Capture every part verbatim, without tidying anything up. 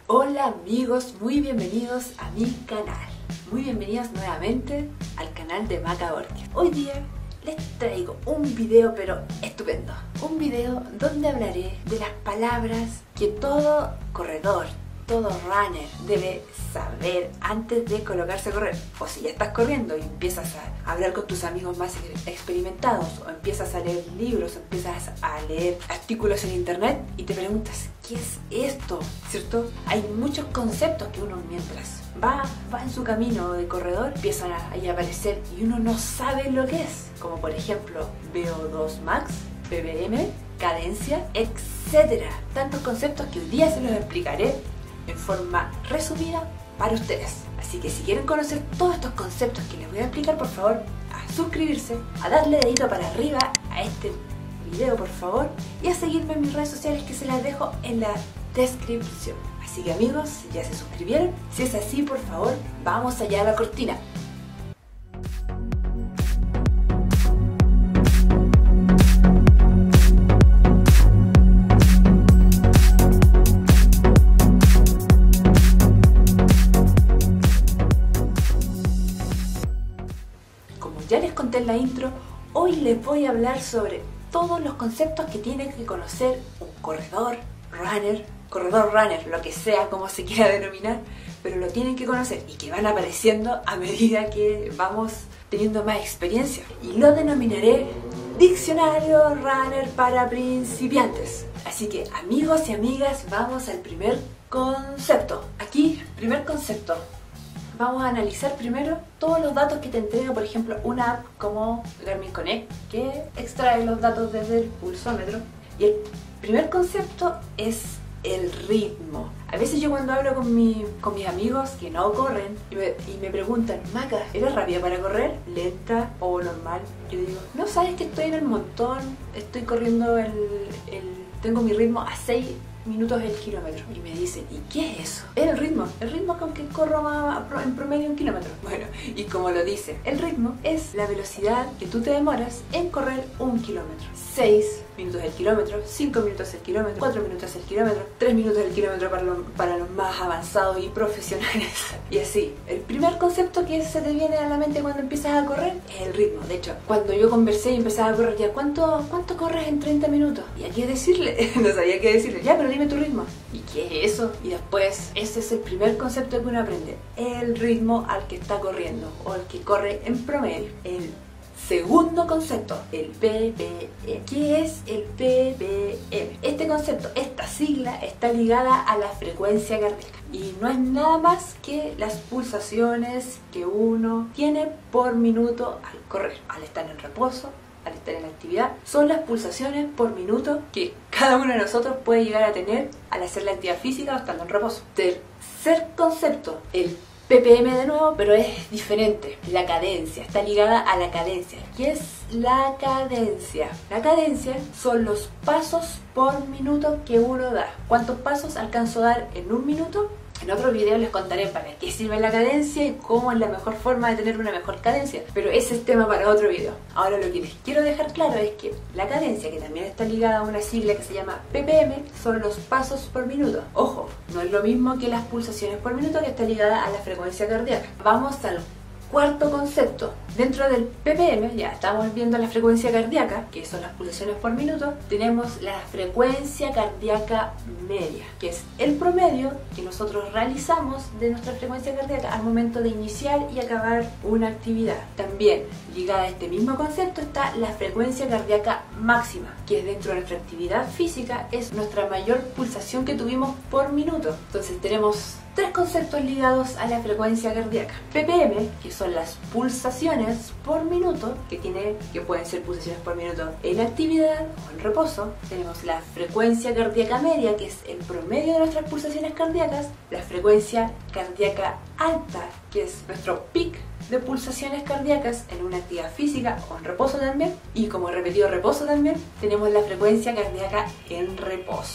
Hola amigos, muy bienvenidos a mi canal. Muy bienvenidos nuevamente al canal de Maca Orchid. Hoy día les traigo un video pero estupendo. Un video donde hablaré de las palabras que todo corredor, todo runner debe saber antes de colocarse a correr. O si ya estás corriendo y empiezas a hablar con tus amigos más experimentados, o empiezas a leer libros, o empiezas a leer artículos en internet y te preguntas, ¿qué es esto? ¿Cierto? Hay muchos conceptos que uno mientras va, va en su camino de corredor empiezan a, a aparecer y uno no sabe lo que es. Como por ejemplo V O dos max, B P M, cadencia, etcétera. Tantos conceptos que hoy día se los explicaré en forma resumida para ustedes. Así que si quieren conocer todos estos conceptos que les voy a explicar, por favor, a suscribirse, a darle dedito para arriba a este video, por favor, y a seguirme en mis redes sociales que se las dejo en la descripción. Así que amigos, ya se suscribieron. Si es así, por favor, vamos allá a la cortina. Ya les conté en la intro, hoy les voy a hablar sobre todos los conceptos que tiene que conocer un corredor, runner, corredor runner, lo que sea, como se quiera denominar, pero lo tienen que conocer y que van apareciendo a medida que vamos teniendo más experiencia. Y lo denominaré Diccionario Runner para principiantes. Así que amigos y amigas, vamos al primer concepto. Aquí, primer concepto. Vamos a analizar primero todos los datos que te entrega, por ejemplo, una app como Garmin Connect, que extrae los datos desde el pulsómetro. Y el primer concepto es el ritmo. A veces yo cuando hablo con, mi, con mis amigos que no corren y me, y me preguntan, Maca, ¿eres rápida para correr? ¿Lenta o normal? Yo digo, no, sabes que estoy en el montón, estoy corriendo el... el tengo mi ritmo a seis minutos el kilómetro. Y me dicen, ¿y qué es eso? Es el ritmo. El ritmo con que corro más en promedio un kilómetro. Bueno, y como lo dice, el ritmo es la velocidad que tú te demoras en correr un kilómetro. seis minutos el kilómetro, cinco minutos el kilómetro, cuatro minutos el kilómetro, tres minutos el kilómetro para, lo, para los más avanzados y profesionales. Y así, el primer concepto que se te viene a la mente cuando empiezas a correr es el ritmo. De hecho, cuando yo conversé y empezaba a correr, ya, ¿cuánto, cuánto corres en treinta minutos? Y hay que decirle, no sabía qué decirle, ya, pero dime tu ritmo. ¿Y qué es eso? Y después, ese es el primer concepto que uno aprende, el ritmo al que está corriendo o al que corre en promedio. El segundo concepto, el P P M. ¿Qué es el P P M? Este concepto, esta sigla, está ligada a la frecuencia cardíaca y no es nada más que las pulsaciones que uno tiene por minuto al correr, al estar en reposo, al estar en actividad. Son las pulsaciones por minuto que cada uno de nosotros puede llegar a tener al hacer la actividad física o estando en reposo. Tercer concepto, el P P M de nuevo, pero es diferente. La cadencia, está ligada a la cadencia. ¿Qué es la cadencia? La cadencia son los pasos por minuto que uno da. ¿Cuántos pasos alcanzo a dar en un minuto? En otro video les contaré para qué sirve la cadencia y cómo es la mejor forma de tener una mejor cadencia, pero ese es tema para otro video. Ahora lo que les quiero dejar claro es que la cadencia, que también está ligada a una sigla que se llama P P M, son los pasos por minuto. Ojo, no es lo mismo que las pulsaciones por minuto, que está ligada a la frecuencia cardíaca. Vamos al cuarto concepto. Dentro del P P M, ya estamos viendo la frecuencia cardíaca, que son las pulsaciones por minuto. Tenemos la frecuencia cardíaca media, que es el promedio que nosotros realizamos de nuestra frecuencia cardíaca al momento de iniciar y acabar una actividad. También ligada a este mismo concepto está la frecuencia cardíaca máxima, que es dentro de nuestra actividad física, es nuestra mayor pulsación que tuvimos por minuto. Entonces tenemos tres conceptos ligados a la frecuencia cardíaca. P P M, que son las pulsaciones por minuto, que, tiene, que pueden ser pulsaciones por minuto en actividad o en reposo. Tenemos la frecuencia cardíaca media, que es el promedio de nuestras pulsaciones cardíacas. La frecuencia cardíaca alta, que es nuestro pic de pulsaciones cardíacas en una actividad física o en reposo también. Y como he repetido reposo también, tenemos la frecuencia cardíaca en reposo.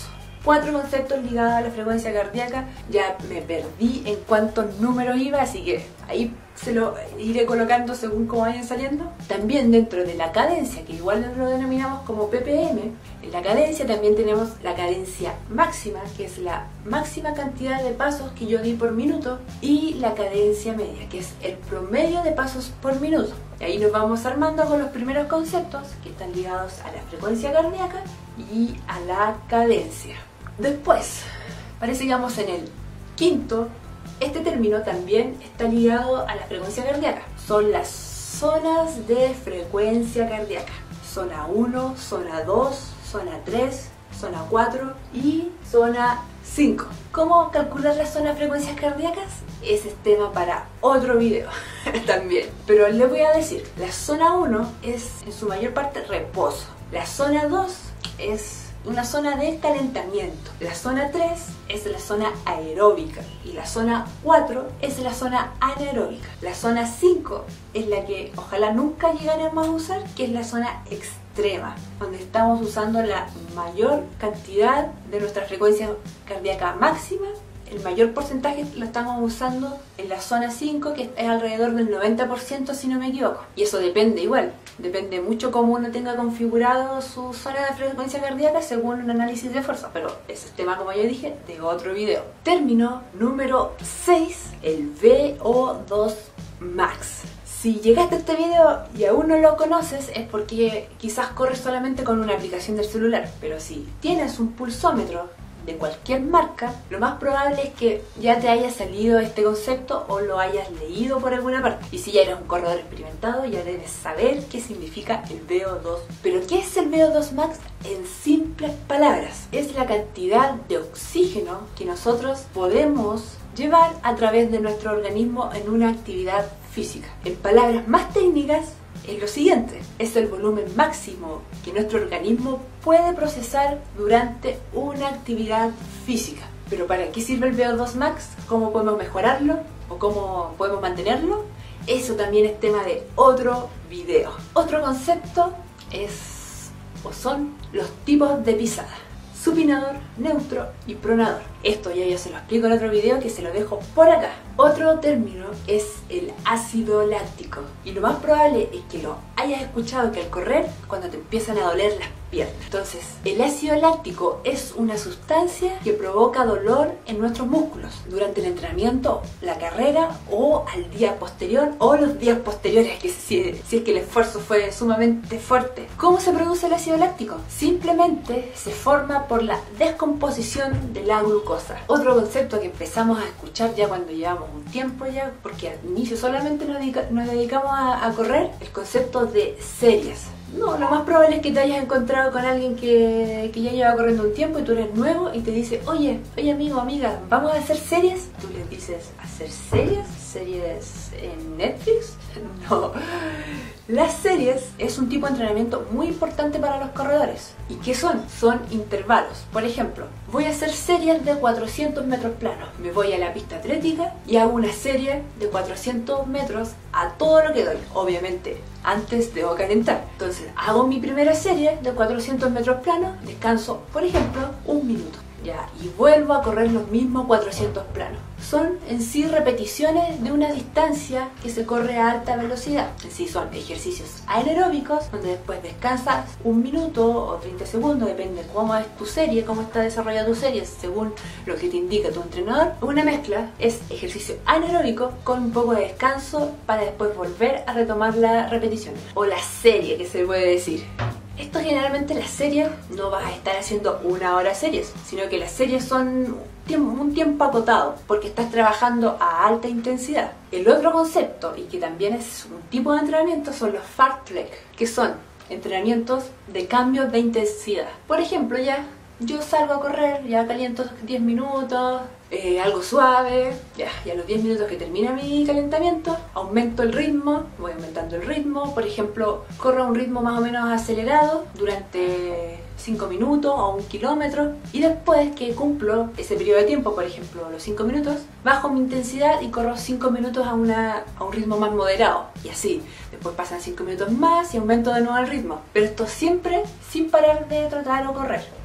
cuatro conceptos ligados a la frecuencia cardíaca. Ya me perdí en cuántos números iba, así que ahí se lo iré colocando según cómo vayan saliendo. También dentro de la cadencia, que igual lo denominamos como P P M, en la cadencia también tenemos la cadencia máxima, que es la máxima cantidad de pasos que yo di por minuto, y la cadencia media, que es el promedio de pasos por minuto. Y ahí nos vamos armando con los primeros conceptos que están ligados a la frecuencia cardíaca y a la cadencia. Después, parece que vamos en el quinto. Este término también está ligado a la frecuencia cardíaca. Son las zonas de frecuencia cardíaca. Zona uno, zona dos, zona tres, zona cuatro y zona cinco. ¿Cómo calcular las zonas de frecuencias cardíacas? Ese es tema para otro video también. Pero les voy a decir, la zona uno es en su mayor parte reposo. La zona dos es una zona de calentamiento. La zona tres es la zona aeróbica y la zona cuatro es la zona anaeróbica. La zona cinco es la que ojalá nunca llegaremos a usar, que es la zona extrema, donde estamos usando la mayor cantidad de nuestra frecuencia cardíaca máxima. El mayor porcentaje lo estamos usando en la zona cinco, que es alrededor del noventa por ciento si no me equivoco. Y eso depende igual, depende mucho cómo uno tenga configurado su zona de frecuencia cardíaca según un análisis de fuerza, pero ese es tema, como ya dije, de otro video. Término número seis, el V O dos Max. Si llegaste a este video y aún no lo conoces, es porque quizás corres solamente con una aplicación del celular, pero si tienes un pulsómetro de cualquier marca, lo más probable es que ya te haya salido este concepto o lo hayas leído por alguna parte. Y si ya eres un corredor experimentado, ya debes saber qué significa el V O dos. ¿Pero qué es el V O dos Max? En simples palabras, es la cantidad de oxígeno que nosotros podemos llevar a través de nuestro organismo en una actividad física. En palabras más técnicas, es lo siguiente: es el volumen máximo que nuestro organismo puede procesar durante una actividad física. Pero ¿para qué sirve el V O dos Max? ¿Cómo podemos mejorarlo? ¿O cómo podemos mantenerlo? Eso también es tema de otro video. Otro concepto es, o son, los tipos de pisada: supinador, neutro y pronador. Esto ya yo se lo explico en otro video, que se lo dejo por acá. Otro término es el ácido láctico, y lo más probable es que lo hayas escuchado, que al correr, cuando te empiezan a doler las piernas. Entonces, el ácido láctico es una sustancia que provoca dolor en nuestros músculos durante el entrenamiento, la carrera o al día posterior o los días posteriores, que si, si es que el esfuerzo fue sumamente fuerte. ¿Cómo se produce el ácido láctico? Simplemente se forma por la descomposición de la glucosa. Otro concepto que empezamos a escuchar ya cuando llevamos un tiempo ya, porque al inicio solamente nos, dedica, nos dedicamos a, a correr, el concepto de series. No, lo más probable es que te hayas encontrado con alguien que, que ya lleva corriendo un tiempo y tú eres nuevo y te dice: oye, oye amigo, amiga, ¿vamos a hacer series? Tú les dices: ¿hacer series? ¿Series en Netflix? No. Las series es un tipo de entrenamiento muy importante para los corredores. ¿Y qué son? Son intervalos. Por ejemplo, voy a hacer series de cuatrocientos metros planos. Me voy a la pista atlética y hago una serie de cuatrocientos metros a todo lo que doy. Obviamente, antes debo calentar. Entonces, hago mi primera serie de cuatrocientos metros planos, descanso, por ejemplo, un minuto. Ya, y vuelvo a correr los mismos cuatrocientos planos. Son en sí repeticiones de una distancia que se corre a alta velocidad. En sí son ejercicios anaeróbicos, donde después descansas un minuto o treinta segundos, depende cómo es tu serie, cómo está desarrollada tu serie, según lo que te indica tu entrenador. Una mezcla es ejercicio anaeróbico con un poco de descanso para después volver a retomar la repetición. O la serie, que se puede decir. Esto generalmente las series no vas a estar haciendo una hora series, sino que las series son un tiempo acotado, porque estás trabajando a alta intensidad. El otro concepto, y que también es un tipo de entrenamiento, son los fartlek, que son entrenamientos de cambio de intensidad. Por ejemplo, ya yo salgo a correr, ya caliento diez minutos, eh, algo suave, ya, y a los diez minutos que termina mi calentamiento, aumento el ritmo, voy aumentando el ritmo. Por ejemplo, corro a un ritmo más o menos acelerado durante cinco minutos o un kilómetro, y después que cumplo ese periodo de tiempo, por ejemplo los cinco minutos, bajo mi intensidad y corro cinco minutos a, una, a un ritmo más moderado, y así, después pasan cinco minutos más y aumento de nuevo el ritmo, pero esto siempre sin parar de trotar o correr.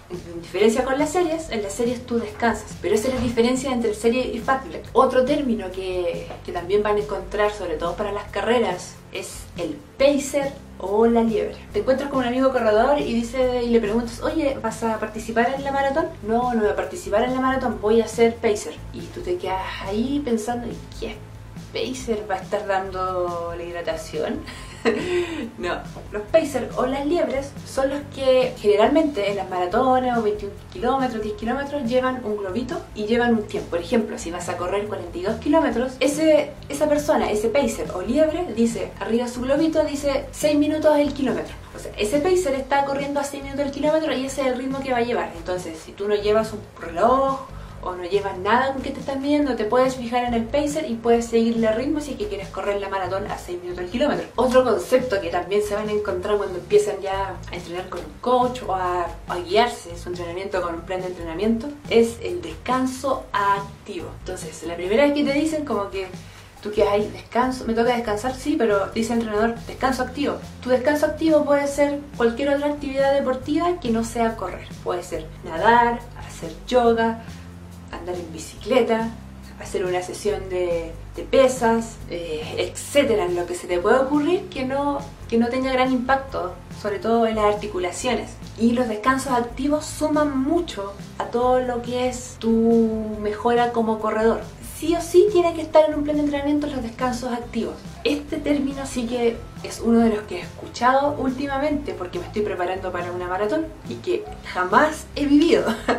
En diferencia con las series, en las series tú descansas, pero esa es la diferencia entre serie y fartlek. Otro término que, que también van a encontrar, sobre todo para las carreras, es el pacer o la liebre. Te encuentras con un amigo corredor y dice y le preguntas, oye, ¿vas a participar en la maratón? No, no voy a participar en la maratón, voy a ser pacer. Y tú te quedas ahí pensando, ¿qué pacer va a estar dando la hidratación? No, los pacers o las liebres son los que generalmente en las maratones o veintiún kilómetros, diez kilómetros llevan un globito y llevan un tiempo. Por ejemplo, si vas a correr cuarenta y dos kilómetros, ese, esa persona, ese pacer o liebre, dice arriba su globito, dice seis minutos el kilómetro. O sea, ese pacer está corriendo a seis minutos el kilómetro y ese es el ritmo que va a llevar. Entonces, si tú no llevas un reloj o no llevas nada con que te están midiendo, te puedes fijar en el pacer y puedes seguirle el ritmo si es que quieres correr la maratón a seis minutos el kilómetro. Otro concepto que también se van a encontrar cuando empiezan ya a entrenar con un coach o a, a guiarse su entrenamiento con un plan de entrenamiento es el descanso activo. Entonces, la primera vez que te dicen como que tú quedas ahí, descanso, me toca descansar, sí, pero dice el entrenador, descanso activo. Tu descanso activo puede ser cualquier otra actividad deportiva que no sea correr. Puede ser nadar, hacer yoga, andar en bicicleta, hacer una sesión de, de pesas, eh, etcétera, en lo que se te puede ocurrir que no, que no tenga gran impacto, sobre todo en las articulaciones. Y los descansos activos suman mucho a todo lo que es tu mejora como corredor. Sí o sí tiene que estar en un plan de entrenamiento los descansos activos. Este término sí que es uno de los que he escuchado últimamente porque me estoy preparando para una maratón y que jamás he vivido.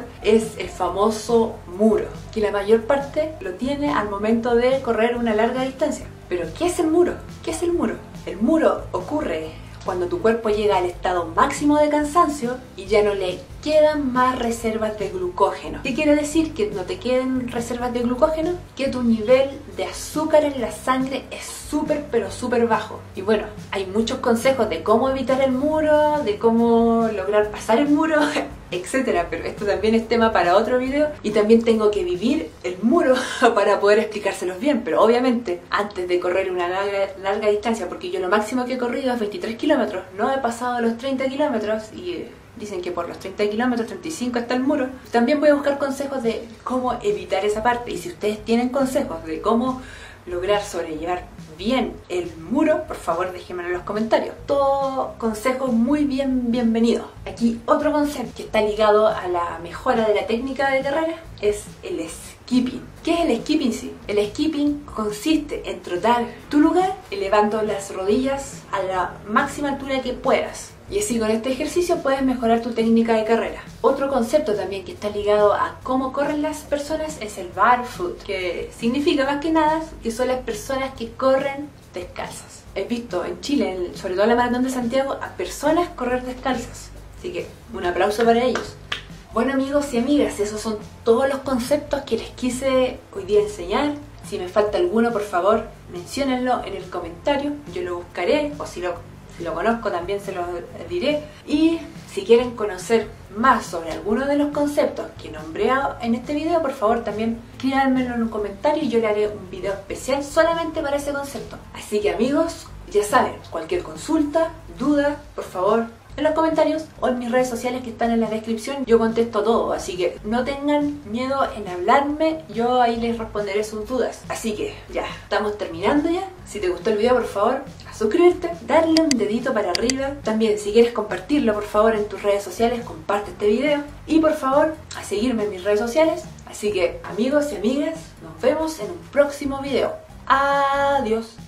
Es el famoso muro, que la mayor parte lo tiene al momento de correr una larga distancia. Pero ¿qué es el muro? ¿Qué es el muro? El muro ocurre cuando tu cuerpo llega al estado máximo de cansancio y ya no le quedan más reservas de glucógeno. ¿Qué quiere decir? Que no te queden reservas de glucógeno, que tu nivel de azúcar en la sangre es súper pero súper bajo. Y bueno, hay muchos consejos de cómo evitar el muro, de cómo lograr pasar el muro, etcétera, pero esto también es tema para otro video y también tengo que vivir el muro para poder explicárselos bien, pero obviamente antes de correr una larga, larga distancia, porque yo lo máximo que he corrido es veintitrés kilómetros, no he pasado los treinta kilómetros y dicen que por los treinta kilómetros, treinta y cinco está el muro. También voy a buscar consejos de cómo evitar esa parte y si ustedes tienen consejos de cómo lograr sobrellevar bien el muro, por favor déjenmelo en los comentarios. Todo consejo muy bien bienvenido. Aquí otro concepto que está ligado a la mejora de la técnica de carrera es el skipping. ¿Qué es el skipping? Sí, el skipping consiste en trotar tu lugar elevando las rodillas a la máxima altura que puedas. Y así con este ejercicio puedes mejorar tu técnica de carrera. Otro concepto también que está ligado a cómo corren las personas es el barefoot, que significa más que nada que son las personas que corren descalzas. He visto en Chile, sobre todo en la Maratón de Santiago, a personas correr descalzas. Así que un aplauso para ellos. Bueno amigos y amigas, esos son todos los conceptos que les quise hoy día enseñar. Si me falta alguno, por favor, menciónenlo en el comentario. Yo lo buscaré, o si lo... Si lo conozco también se los diré. Y si quieren conocer más sobre alguno de los conceptos que nombré en este video, por favor también escríbanmelo en un comentario y yo le haré un video especial solamente para ese concepto. Así que amigos, ya saben, cualquier consulta, duda, por favor, en los comentarios o en mis redes sociales que están en la descripción, yo contesto todo, así que no tengan miedo en hablarme, yo ahí les responderé sus dudas. Así que ya, estamos terminando ya. Si te gustó el video, por favor, a suscribirte, darle un dedito para arriba. También si quieres compartirlo, por favor, en tus redes sociales, comparte este video. Y por favor, a seguirme en mis redes sociales. Así que amigos y amigas, nos vemos en un próximo video. Adiós.